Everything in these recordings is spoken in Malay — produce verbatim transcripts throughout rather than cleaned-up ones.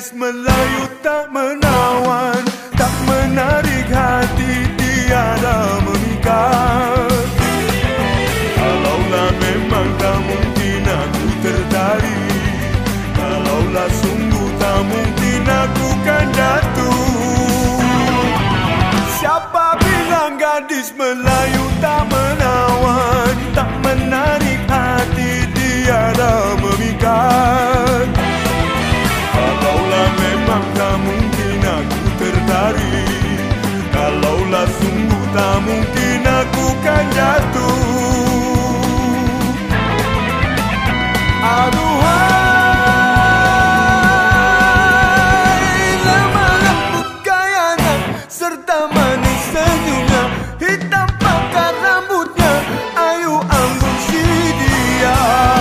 gadis Melayu tak menawan, tak menarik hati, tiada memikat. Kalaulah memang tak mungkin aku tertarik, kalaulah sungguh tak mungkin aku kan jatuh. Siapa bilang gadis Melayu tak menawan, tak menarik hati, tiada memikat. Kalaulah memang tak mungkin aku tertarik, kalaulah sungguh tak mungkin aku kan jatuh. Aduhai, lemah lembut gayanya serta manis senyumnya, hitam pekat rambutnya, ayu anggun si dia.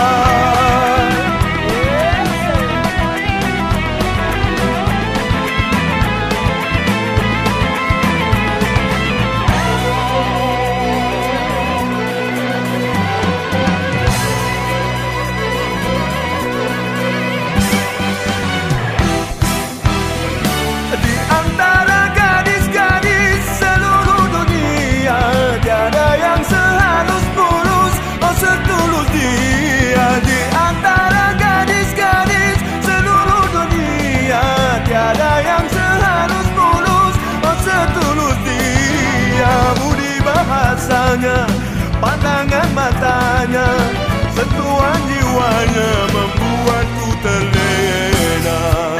Pandangan matanya, sentuhan jiwanya membuatku terlena.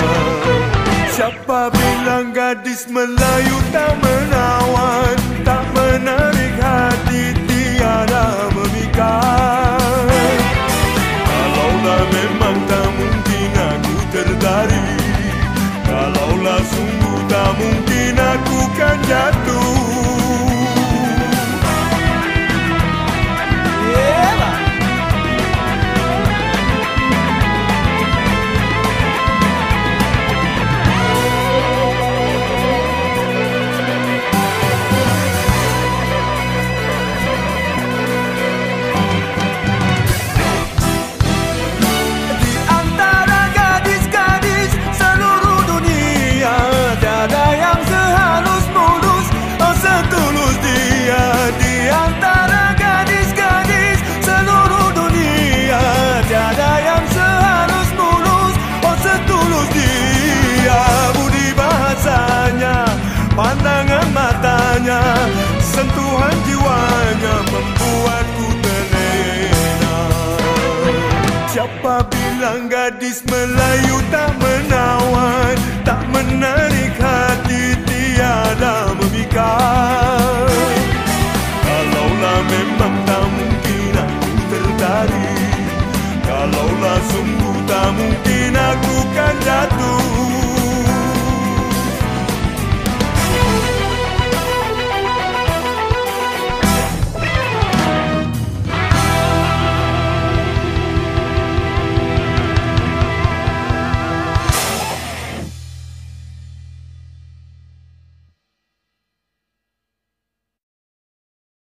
Siapa bilang gadis Melayu tak menawan, tak menarik hati, tiada memikat. Kalaulah memang tak mungkin aku tertarik, kalaulah sungguh tak mungkin aku kan jatuh. Pandangan matanya, sentuhan jiwanya membuatku terlena. Siapa bilang gadis Melayu tak menawan, tak menarik